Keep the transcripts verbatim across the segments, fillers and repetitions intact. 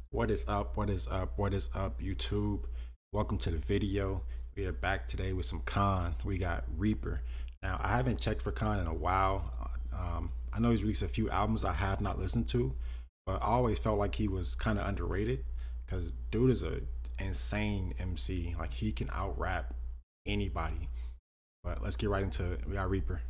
What is up? What is up? What is up, YouTube? Welcome to the video. We are back today with some K A A N. We got Reaper. Now, I haven't checked for K A A N in a while. Um, I know he's released a few albums I have not listened to, but I always felt like he was kind of underrated because dude is a insane M C. Like, he can out rap anybody. But let's get right into it. We got Reaper.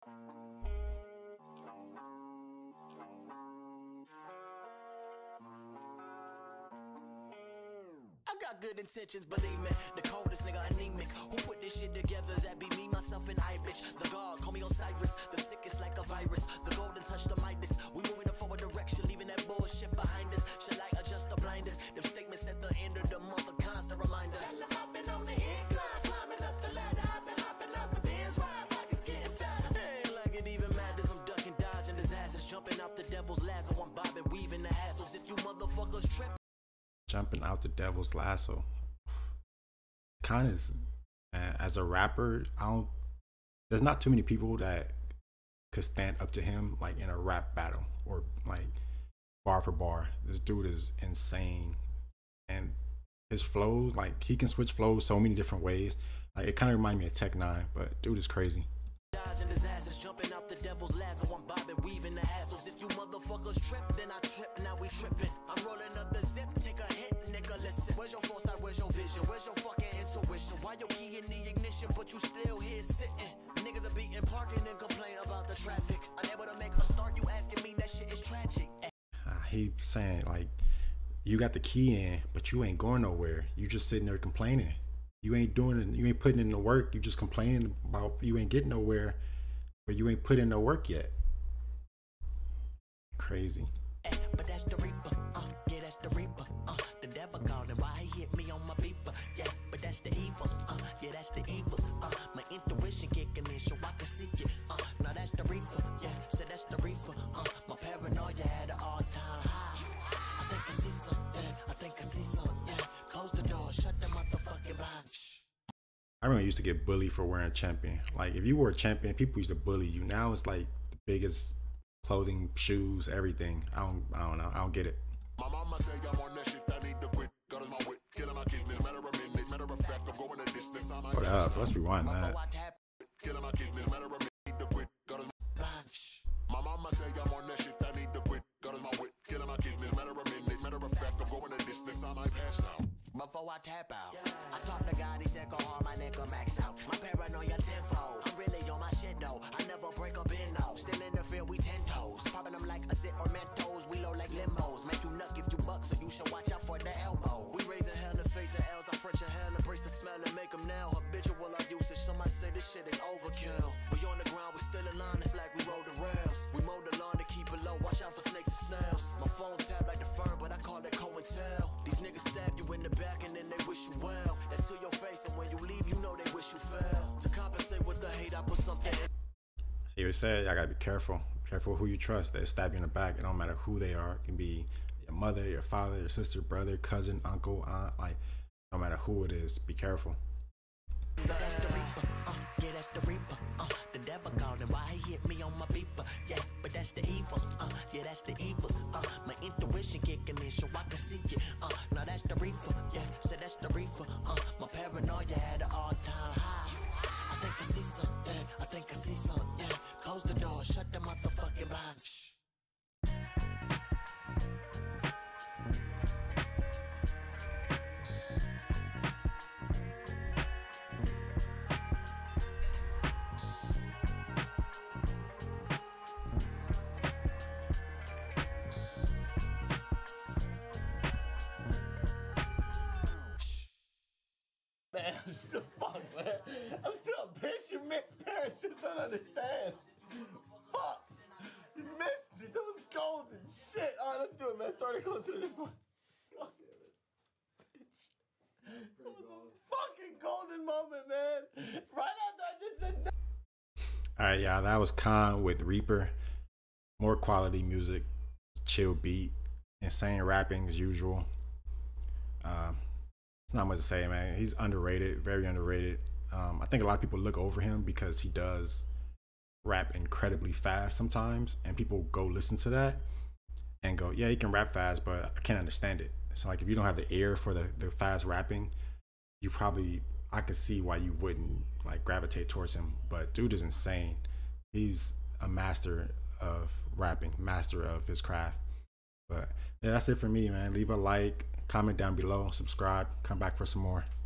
Good intentions, believe me. The coldest nigga anemic. Who put this shit together? That be me, myself, and I, bitch. The God, call me Osiris. The sickest like a virus. The golden touch the Midas. We moving in forward direction, leaving that bullshit behind us. Shall I adjust the blinders? Them statements at the end of the month, a constant reminder. Tell them I've been on the incline, climbing up the ladder. I've been hopping out the Benz, ride like it's getting fatter. Ain't like it even matters. I'm ducking, dodging disasters, jumping out the devil's lasso. I'm bobbing, weaving the hassles. If you motherfuckers trip. Jumping out the devil's lasso. Kind of, uh, as a rapper, I don't. There's not too many people that could stand up to him like in a rap battle or like bar for bar. This dude is insane, and his flows, like he can switch flows so many different ways. Like it kind of reminds me of Tech Nine, but dude is crazy. Dodging disasters, jumping out the devil's lasso. I'm bobbing, weaving the hassles. If you motherfuckers trip, then I trip. Now we tripping. I'm rolling up the zip, take a hit, nigga. Listen. Where's your foresight? Where's your vision? Where's your fucking intuition? Why your key in the ignition, but you still here sitting? Niggas are beating, parking, and complain about the traffic. Unable to make a start, you asking me that shit is tragic. Uh, he saying like, you got the key in, but you ain't going nowhere. You just sitting there complaining. You ain't doing it. You ain't putting in the work. You just complaining about you ain't getting nowhere, but you ain't put in the work yet. Crazy. But that's the Reaper. Uh, yeah, that's the Reaper. Uh, the devil calling. Why he hit me on my beeper? Yeah, but that's the evils. Uh, yeah, that's the evils. Uh, my intuition kicking in so I can see it. Uh, now that's the Reaper. Yeah, so that's the Reaper. Uh, my paranoia had an all-time high. I think I see something. Yeah, I think I see something. Yeah, close the door. Shut the motherfucking blinds. I remember I used to get bullied for wearing Champion. Like if you wore a Champion, people used to bully you. Now it's like the biggest clothing, shoes, everything. I don't, I don't know. I don't get it. My mama say I'm on that shit. I need to quit. God is my wit, killing my kidneys. Matter of minute, matter of fact, I'm going a distance. What up? Let's rewind that. Killing my kidneys. Matter of minute, need to quit. God is my My mama say I'm on that shit. I need to quit. God is my wit, killing my kidneys. Matter of minute, matter of fact, I'm going a distance. I might pass out. Before I tap out, yeah. I talked to God, he said go hard, my nigga max out. My paranoia tenfold, I'm really on my shit though. I never break up in no, still in the field, we ten toes. Popping them like a zit or Mentos, we low like limos. Make you nuck if you buck, so you should watch out for the elbow. We raising hell and facing L's, I French your hell, embrace the smell and make them now. Habitual our usage, somebody say this shit is overkill. We on the ground, we still aligned, it's like we roll the rails. We mow the lawn to keep it low, watch out for snakes and snails. My phone tap like the firm, but I call it CoIntel. These niggas stab you in the back and then they wish you well. That's to your face, and when you leave, you know they wish you fell. To compensate with the hate, I put something in. See what it said? I gotta be careful. Careful who you trust. They stab you in the back. It don't matter who they are. It can be your mother, your father, your sister, brother, cousin, uncle, aunt. Like, no matter who it is, be careful. That's the Reaper. Uh, yeah, that's the Reaper. Uh, the devil calling. Why he hit me on my beeper? Yeah, but that's the evils. Uh, yeah, that's the evils. Uh, my intuition kicking in so I can see it. Uh, now that's the Reaper. Yeah, so that's the Reaper. Uh, my paranoia had an all-time high. I think I see something. I think I see something. Yeah, close the door. Shut the motherfucking blinds. Man, I'm still fuck, man. I'm still a bitch. You missed parents just don't understand. Fuck. You missed it. That was golden shit. Alright, let's do it, man. Sorry to close to this one. Fuck this bitch. That was a fucking golden moment, man. Right after I just said no. Alright, y'all. That was K A A N with Reaper. More quality music, chill beat, insane rapping as usual. Uh, It's not much to say, man. He's underrated, very underrated. Um, I think a lot of people look over him because he does rap incredibly fast sometimes, and people go listen to that and go, yeah, he can rap fast, but I can't understand it. So like if you don't have the ear for the, the fast rapping, you probably, I could see why you wouldn't like gravitate towards him. But dude is insane. He's a master of rapping, master of his craft. But yeah, that's it for me, man. Leave a like, comment down below, subscribe, come back for some more.